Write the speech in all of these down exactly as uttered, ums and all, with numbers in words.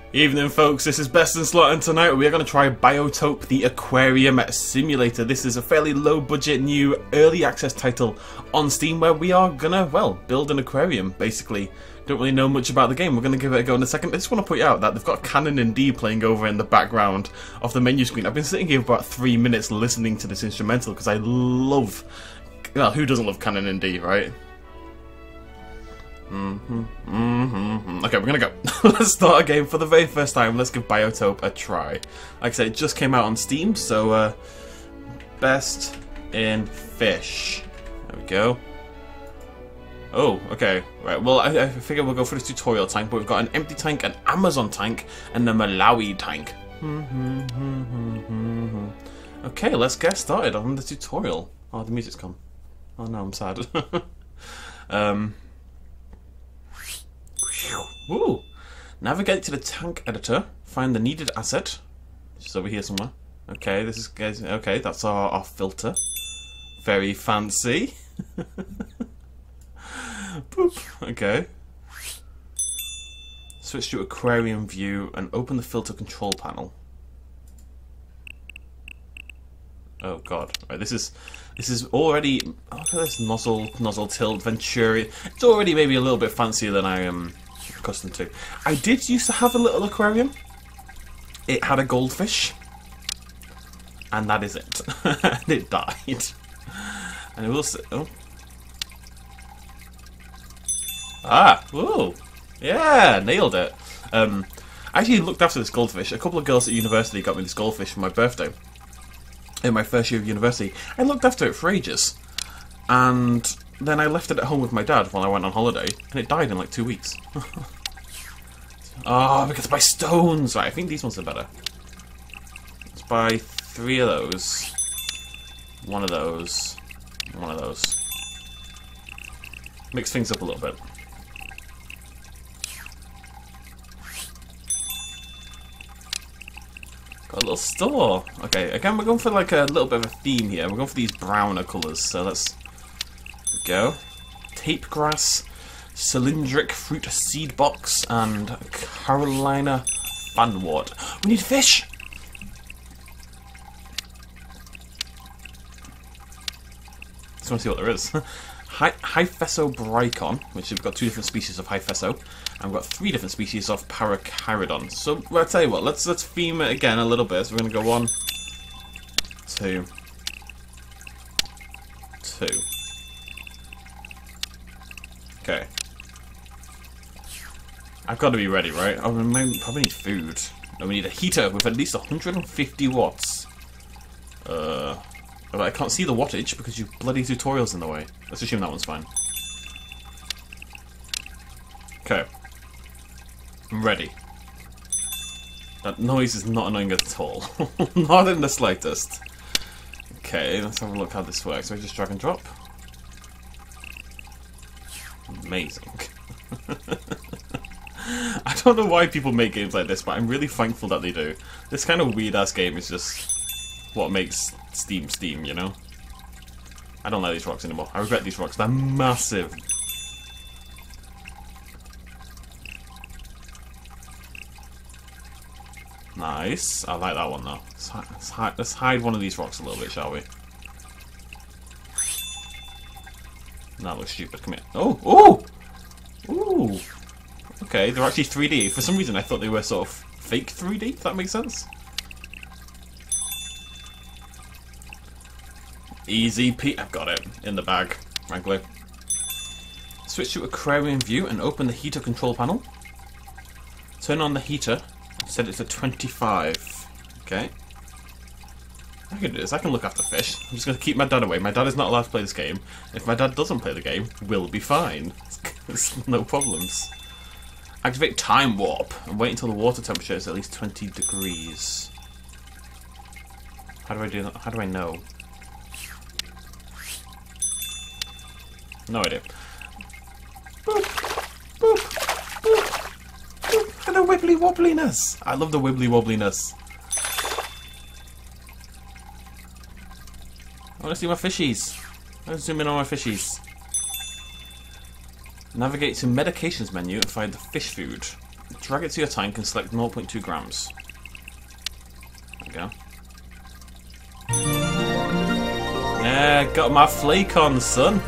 Evening folks, this is Best in Slot, and tonight we are going to try Biotope, the Aquarium Simulator. This is a fairly low budget new early access title on Steam where we are going to, well, build an aquarium basically. Don't really know much about the game, we're going to give it a go in a second. I just want to point out that they've got Canon and D playing over in the background of the menu screen. I've been sitting here for about three minutes listening to this instrumental because I love, well, who doesn't love Canon and D, right? Mm-hmm, mm-hmm. Okay, we're gonna go. Let's start a game for the very first time. Let's give Biotope a try. Like I said, it just came out on Steam, so uh, best in fish. There we go. Oh, okay. Right, well, I, I figure we'll go for this tutorial tank, but we've got an empty tank, an Amazon tank, and a Malawi tank. Okay, let's get started on the tutorial. Oh, the music's gone. Oh no, I'm sad. um... Ooh! Navigate to the tank editor, find the needed asset. It's over here somewhere. Okay, this is okay, that's our, our filter. Very fancy. Boop. Okay. Switch to aquarium view and open the filter control panel. Oh god. Right, this is this is already, oh, look at this nozzle nozzle tilt Venturi. It's already maybe a little bit fancier than I am accustomed to. I did used to have a little aquarium. It had a goldfish. And that is it. And it died. And it will sit, oh. Ah, ooh. Yeah, nailed it. Um I actually looked after this goldfish. A couple of girls at university got me this goldfish for my birthday. In my first year of university. I looked after it for ages. And then I left it at home with my dad while I went on holiday, and it died in like two weeks. Oh, because I buy stones! Right, I think these ones are better. Let's buy three of those. One of those. One of those. Mix things up a little bit. Got a little store. Okay, again, we're going for like a little bit of a theme here. We're going for these browner colours, so let's go. Tape grass, cylindric fruit seed box, and Carolina fanwort. We need fish! Just want to see what there is. Hyphesobricon, which we've got two different species of Hypheso, and we've got three different species of Parachirodon. So, well, I'll tell you what, let's let's theme it again a little bit. So we're going to go one, two, two. Okay. I've got to be ready, right? I mean, probably need food. No, we need a heater with at least one hundred fifty watts. Uh... But I can't see the wattage because you bloody tutorial's in the way. Let's assume that one's fine. Okay. I'm ready. That noise is not annoying at all. Not in the slightest. Okay, let's have a look how this works. So I just drag and drop. Amazing. I don't know why people make games like this, but I'm really thankful that they do. This kind of weird-ass game is just what makes Steam Steam, you know? I don't like these rocks anymore. I regret these rocks. They're massive. Nice. I like that one though. Let's, hi let's, hi let's hide one of these rocks a little bit, shall we? That looks stupid. Come here. Oh! Oh! Ooh! Okay, they're actually three D. For some reason I thought they were sort of fake three D, if that makes sense. Easy Pete, I've got it in the bag, frankly. Switch to aquarium view and open the heater control panel. Turn on the heater and set it to twenty-five. Okay. I can do this, I can look after fish. I'm just going to keep my dad away. My dad is not allowed to play this game. If my dad doesn't play the game, we'll be fine. There's no problems. Activate time warp and wait until the water temperature is at least twenty degrees. How do I do that? How do I know? No idea. Boop, boop, boop, boop. And the wibbly wobbliness. I love the wibbly wobbliness. I want to see my fishies. Let's zoom in on my fishies. Navigate to medications menu and find the fish food. drag it to your tank and select zero point two grams. There we go. Yeah, got my flake on, son.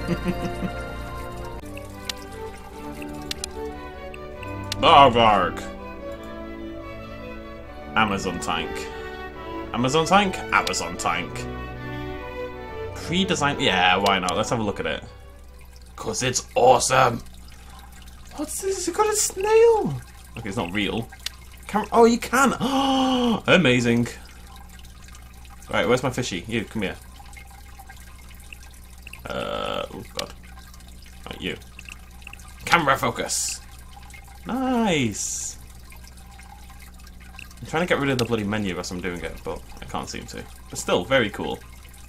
Barvarg. Amazon tank. Amazon tank? Amazon tank. Pre-designed? Yeah, why not? Let's have a look at it. Cause it's awesome. What's this? It's got a snail. Okay, it's not real. Can oh, you can. Oh, amazing. Right, where's my fishy? You, come here. Uh, oh god. Right, you. Camera focus. Nice. I'm trying to get rid of the bloody menu as I'm doing it, but I can't seem to. But still, very cool.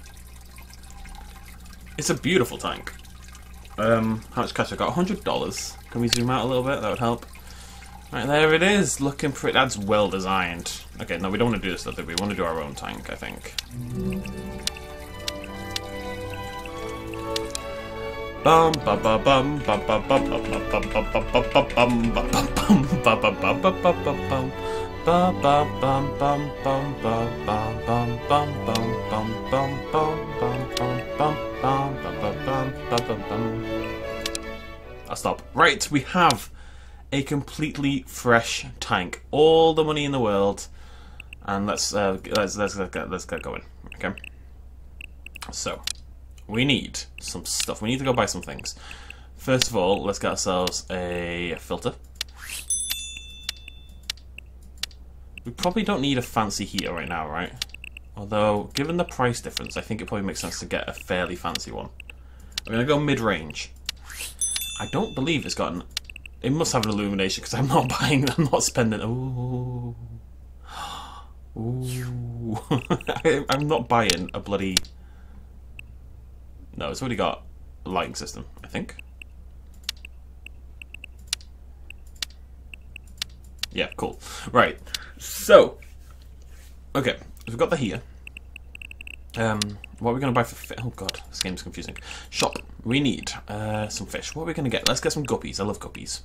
It's a beautiful tank. Um, how much cash I got? one hundred dollars. Can we zoom out a little bit? That would help. Right, there it is. Looking pretty. That's well designed. Okay, no, we don't want to do this, though, do we? We want to do our own tank, I think. Bum ba ba bum ba ba ba ba ba ba ba ba ba ba bum ba ba bum ba ba ba ba ba ba bum ba ba bum bum bum ba ba bum bum bum bum bum bum bum bum bum bum ba bum ba bum bum. I'll stop. Right, we have a completely fresh tank. All the money in the world, and let's uh, let's let's get, let's get going. Okay. So. We need some stuff. We need to go buy some things. First of all, let's get ourselves a filter. We probably don't need a fancy heater right now, right? Although, given the price difference, I think it probably makes sense to get a fairly fancy one. I'm going to go mid-range. I don't believe it's got an... It must have an illumination, because I'm not buying... I'm not spending... Ooh. Ooh. I, I'm not buying a bloody... No, it's already got a lighting system, I think. Yeah, cool. Right, so, okay, so we've got the heater. Um, what are we going to buy for fish? Oh god, this game's confusing. Shop. We need uh, some fish. What are we going to get? Let's get some guppies. I love guppies.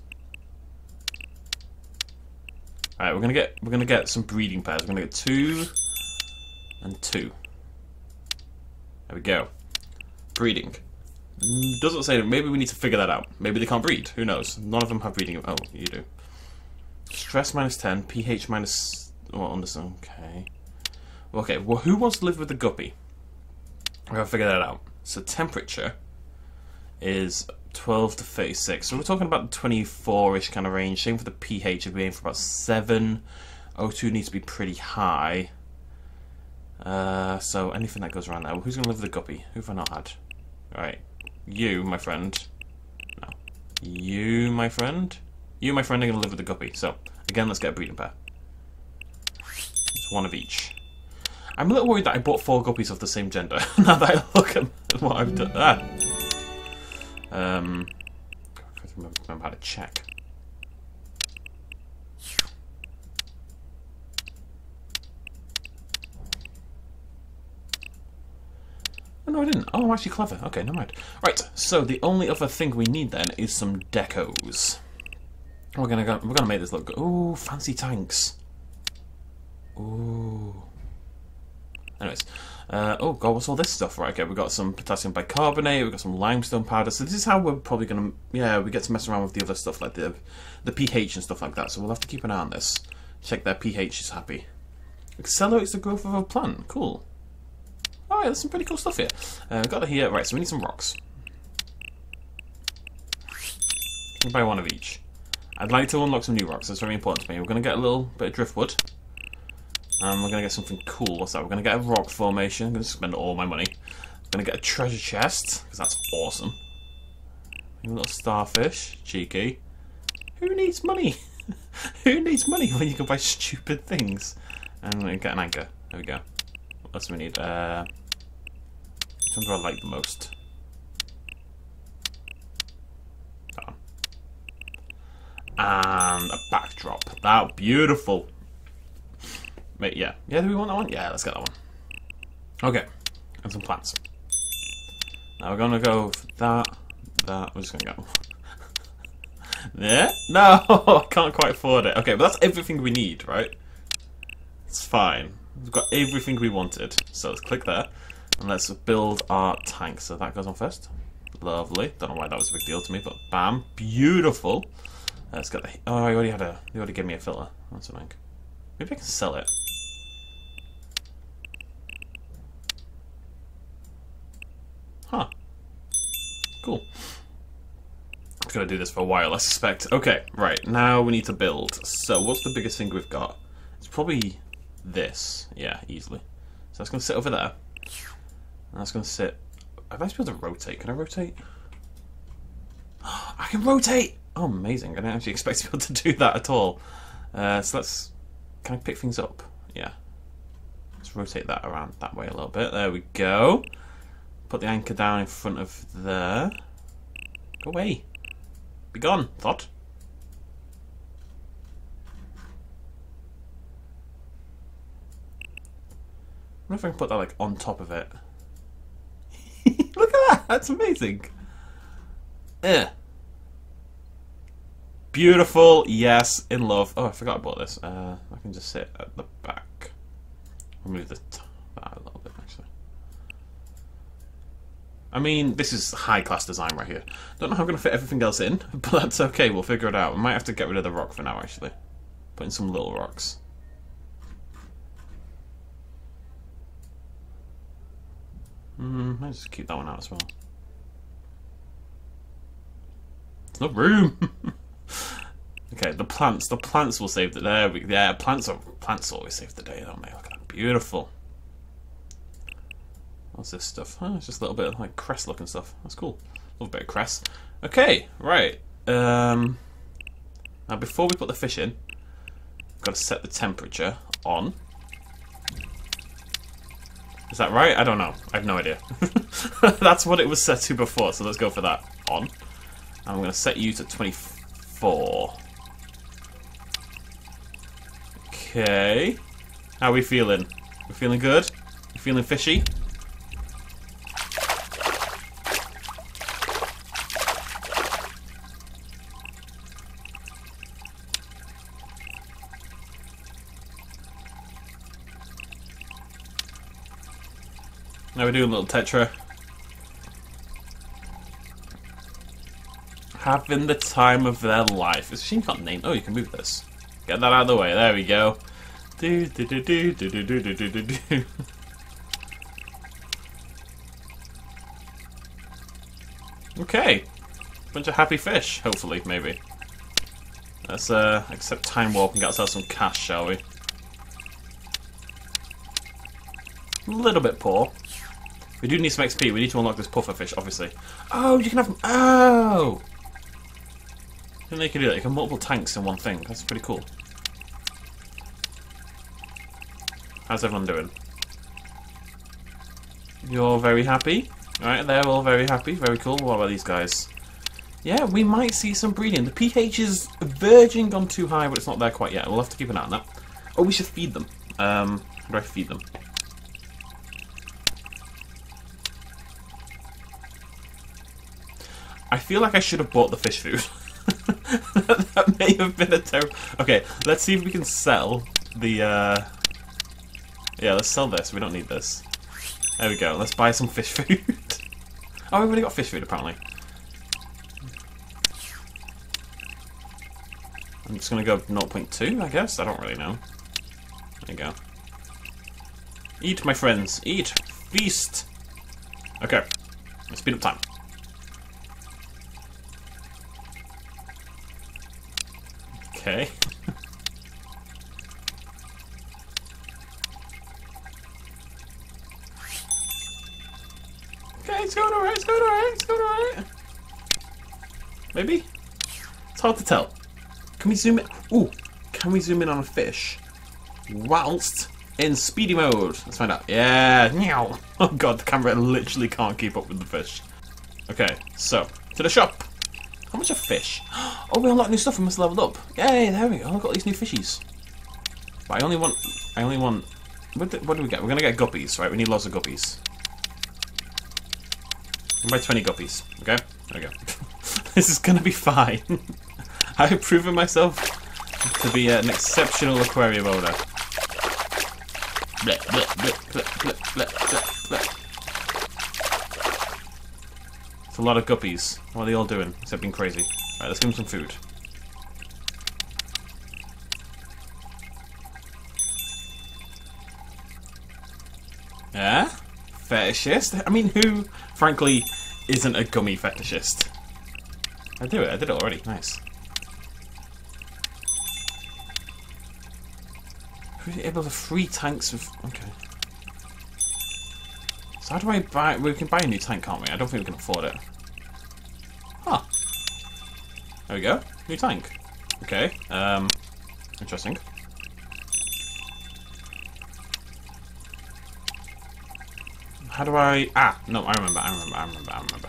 All right, we're gonna get we're gonna get some breeding pairs. We're gonna get two and two. There we go. Breeding. Doesn't say. Maybe we need to figure that out. Maybe they can't breed. Who knows? None of them have breeding. Oh, you do. Stress minus ten. pH minus. Well, under. Okay. Okay. Well, who wants to live with the guppy? We're gonna figure that out. So temperature is twelve to thirty-six. So we're talking about twenty-four-ish kind of range. Same for the pH. We're aiming for about seven. O two needs to be pretty high. Uh, so anything that goes around there. Well, who's gonna live with the guppy? Who have I not had? Right, you, my friend. No, you, my friend. You, my friend, are gonna live with the guppy. So again, let's get a breeding pair. It's one of each. I'm a little worried that I bought four guppies of the same gender. Now that I look at what I've done. Ah. Um, I have to remember how to check. Oh, no, I didn't. Oh, I'm actually clever. Okay, never mind. Right, so the only other thing we need then is some decos. We're gonna go, we're gonna make this look good. Ooh, fancy tanks. Ooh. Anyways, uh, oh god, what's all this stuff? Right, okay, we've got some potassium bicarbonate, we've got some limestone powder. So this is how we're probably gonna, yeah, we get to mess around with the other stuff like the the pH and stuff like that. So we'll have to keep an eye on this. Check their pH is happy. Accelerates the growth of a plant. Cool. Oh yeah, there's some pretty cool stuff here. Uh, we've got it here. Right, so we need some rocks. Can buy one of each. I'd like to unlock some new rocks. That's very important to me. We're going to get a little bit of driftwood. And we're going to get something cool. What's that? We're going to get a rock formation. I'm going to spend all my money. I'm going to get a treasure chest, because that's awesome. A little starfish. Cheeky. Who needs money? Who needs money when you can buy stupid things? And we're going to get an anchor. There we go. What else do we need? Uh, which one do I like the most? That one. And a backdrop. That beautiful. Wait, yeah. Yeah, do we want that one? Yeah, let's get that one. Okay. And some plants. Now we're gonna go for that, that. We're just gonna go. Yeah? No, I can't quite afford it. Okay, but that's everything we need, right? It's fine. We've got everything we wanted. So let's click there. And let's build our tank. So that goes on first. Lovely. Don't know why that was a big deal to me, but bam. Beautiful. Let's get the... Oh, I already had a... You already gave me a filter. That's annoying. Maybe I can sell it. Huh. Cool. I'm gonna do this for a while, I suspect. Okay, right. Now we need to build. So what's the biggest thing we've got? It's probably this. Yeah, easily. So that's gonna sit over there. And that's gonna sit... Have I supposed to rotate? Can I rotate? I can rotate! Oh, amazing. I didn't actually expect to be able to do that at all. Uh, so let's... Can I pick things up? Yeah. Let's rotate that around that way a little bit. There we go. Put the anchor down in front of there. Go away. Be gone, thought. I wonder if I can put that like on top of it. Look at that! That's amazing. Eh. Beautiful, yes, in love. Oh, I forgot I bought this. Uh, I can just sit at the back. I'll move the t that a little bit, actually. I mean, this is high-class design right here. Don't know how I'm going to fit everything else in, but that's okay. We'll figure it out. We might have to get rid of the rock for now, actually. Put in some little rocks. Hmm, might just keep that one out as well. There's no room. Okay, the plants. The plants will save the day. There we, yeah, plants are plants always save the day, don't they? Look at that, beautiful. What's this stuff? Oh, it's just a little bit of like cress looking stuff. That's cool. Love a bit of cress. Okay, right. Um, now before we put the fish in, we've got to set the temperature on. Is that right? I don't know. I have no idea. That's what it was set to before, so let's go for that. On. And I'm going to set you to twenty-four. Okay. How are we feeling? We feeling good? We feeling fishy? Now we're doing a little tetra. Having the time of their life. It's a shame you can't name. Oh, you can move this. Get that out of the way. There we go. Do do do do do do do do do do. Okay. Bunch of happy fish. Hopefully, maybe. Let's uh, accept time warp and get ourselves some cash, shall we? A little bit poor. We do need some X P. We need to unlock this puffer fish, obviously. Oh, you can have... Oh! I didn't know you could do that. You can have multiple tanks in one thing. That's pretty cool. How's everyone doing? You're very happy? Alright, they're all very happy. Very cool. What about these guys? Yeah, we might see some breeding. The pH is verging on too high, but it's not there quite yet. We'll have to keep an eye on that. Oh, we should feed them. Um, how do I feed them? I feel like I should have bought the fish food. That may have been a terrible... Okay, let's see if we can sell the... Uh... Yeah, let's sell this. We don't need this. There we go. Let's buy some fish food. Oh, we've already got fish food, apparently. I'm just going to go zero point two, I guess. I don't really know. There you go. Eat, my friends. Eat. Feast. Okay. Let's speed up time. Okay. Okay, it's going alright, it's going alright, it's going alright. Maybe? It's hard to tell. Can we zoom in? Ooh, can we zoom in on a fish whilst in speedy mode? Let's find out. Yeah, meow. Oh god, the camera literally can't keep up with the fish. Okay, so, to the shop. How much a fish? Oh, we unlocked new stuff. We must have leveled up. Yay! There we go. Look at all these new fishies. But I only want. I only want. What do, what do we get? We're gonna get guppies, right? We need lots of guppies. We'll buy twenty guppies. Okay. There we go. This is gonna be fine. I've proven myself to be an exceptional aquarium owner. Bleh, bleh, bleh, bleh, bleh, bleh, bleh, bleh. It's a lot of guppies. What are they all doing? Except being crazy. Right, let's give them some food. Yeah? Fetishist? I mean, who, frankly, isn't a gummy fetishist? I do it. I did it already. Nice. We're able to free tanks with... Okay. So how do I buy... We can buy a new tank, can't we? I don't think we can afford it. Huh. There we go. New tank. Okay. Um... Interesting. How do I... Ah! No, I remember. I remember. I remember. I remember.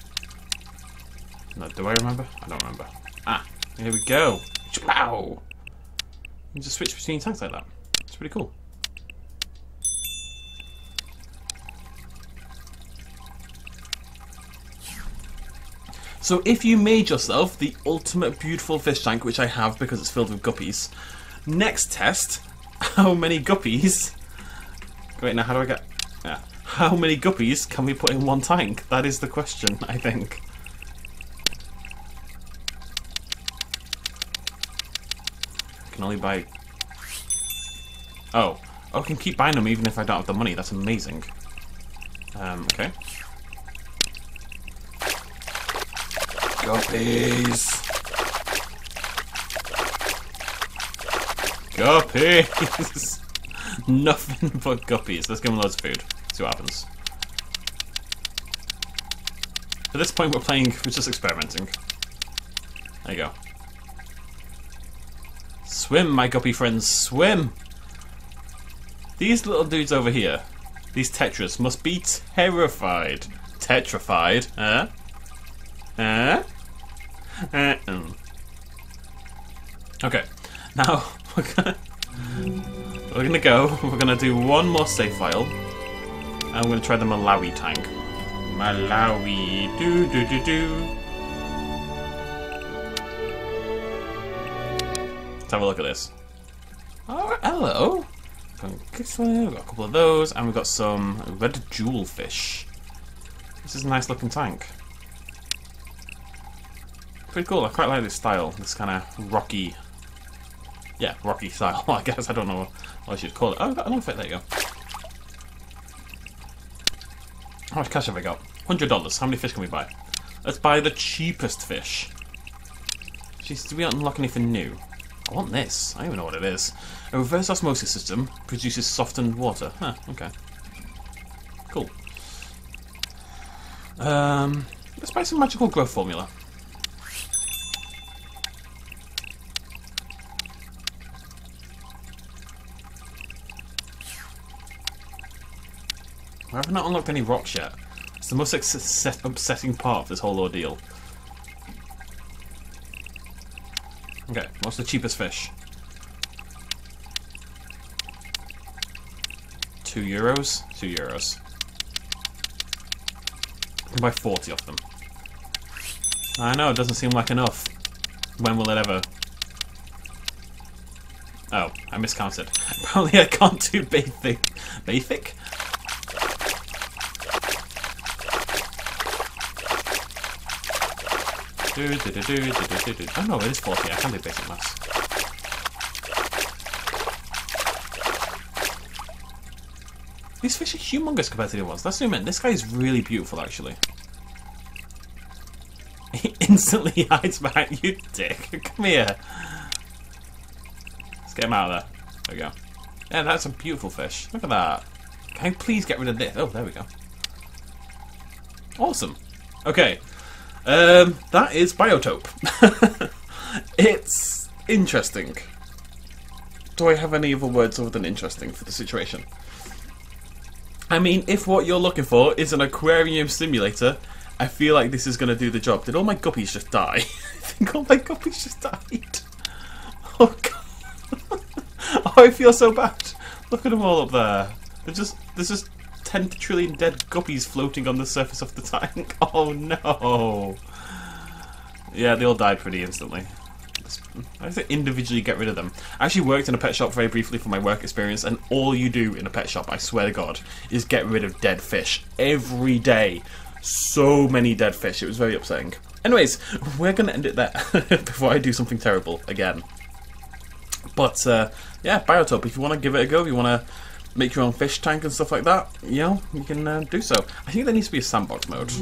No, do I remember? I don't remember. Ah! Here we go. Wow! You can just switch between tanks like that. It's pretty cool. So if you made yourself the ultimate beautiful fish tank, which I have because it's filled with guppies, next test, how many guppies... Wait, now how do I get... Yeah. How many guppies can we put in one tank? That is the question, I think. I can only buy... Oh. Oh, I can keep buying them even if I don't have the money. That's amazing. Um, okay. Guppies! Guppies! Nothing but guppies. Let's give them loads of food. See what happens. At this point we're playing, we're just experimenting. There you go. Swim, my guppy friends, swim! These little dudes over here, these tetras, must be terrified. Tetrified, huh? Huh? Uh -uh. Okay, now we're gonna we're gonna go. We're gonna do one more save file, and we're gonna try the Malawi tank. Malawi, do do do do. Let's have a look at this. Oh, hello. We've got a couple of those, and we've got some red jewel fish. This is a nice looking tank. Pretty cool. I quite like this style. This kind of rocky, yeah, rocky style. I guess I don't know what I should call it. Oh, I've got another fit. There you go. How much cash have I got? Hundred dollars. How many fish can we buy? Let's buy the cheapest fish. Jeez, do we unlock anything new? I want this. I don't even know what it is. A reverse osmosis system produces softened water. Huh, okay. Cool. Um, let's buy some magical growth formula. I have not unlocked any rocks yet. It's the most upsetting part of this whole ordeal. Okay, what's the cheapest fish? Two euros? Two euros. I can buy forty of them. I know, it doesn't seem like enough. When will it ever? Oh, I miscounted. Apparently I can't do basic. Basic? Do, do, do, do, do, do, do. Oh no, it is forty. I can do basic maths. These fish are humongous compared to the other ones. Let's zoom in. This guy is really beautiful, actually. He instantly hides behind you, dick. Come here. Let's get him out of there. There we go. Yeah, that's a beautiful fish. Look at that. Can I please get rid of this? Oh, there we go. Awesome. Okay. Um, that is Biotope. It's interesting. Do I have any other words other than interesting for the situation? I mean, if what you're looking for is an aquarium simulator, I feel like this is going to do the job. Did all my guppies just die? I think all my guppies just died. Oh, God. Oh, I feel so bad. Look at them all up there. They're just, there's just ten trillion dead guppies floating on the surface of the tank. Oh, no. Yeah, they all died pretty instantly. I have to individually get rid of them. I actually worked in a pet shop very briefly for my work experience, and all you do in a pet shop, I swear to God, is get rid of dead fish every day. So many dead fish. It was very upsetting. Anyways, we're going to end it there before I do something terrible again. But uh, yeah, Biotope, if you want to give it a go, if you want to make your own fish tank and stuff like that, you know, you can uh, do so. I think there needs to be a sandbox mode.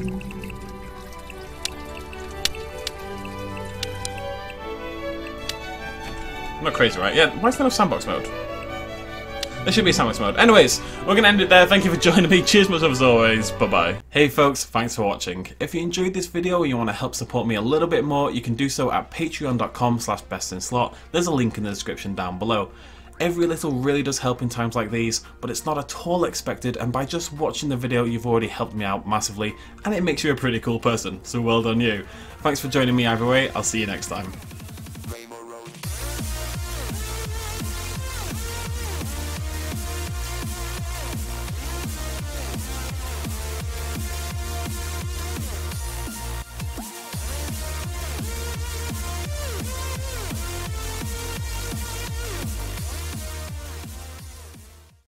I'm not crazy, right? Yeah, why is there no sandbox mode? There should be a sandbox mode. Anyways, we're going to end it there. Thank you for joining me. Cheers much as always. Bye-bye. Hey folks, thanks for watching. If you enjoyed this video and you want to help support me a little bit more, you can do so at patreon.com slash bestinslot. There's a link in the description down below. Every little really does help in times like these, but it's not at all expected, and by just watching the video you've already helped me out massively, and it makes you a pretty cool person, so well done you. Thanks for joining me either way. I'll see you next time.